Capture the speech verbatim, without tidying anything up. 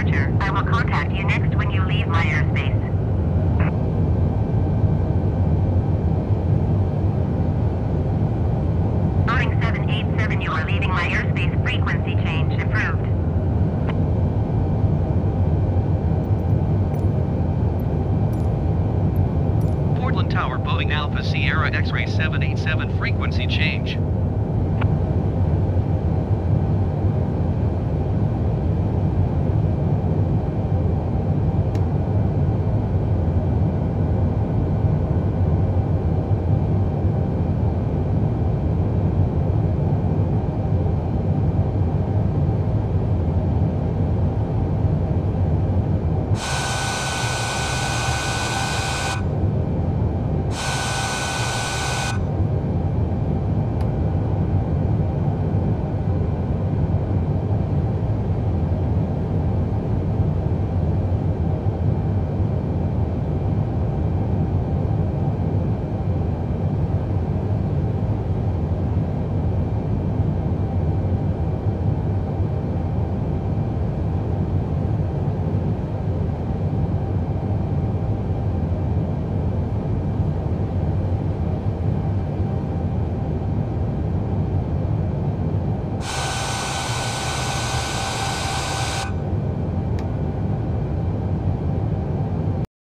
departure. I will contact you next when you leave my airspace. Boeing seven eight seven, you are leaving my airspace. Frequency change approved. Portland Tower, Boeing Alpha Sierra X-ray seven eight seven, frequency change.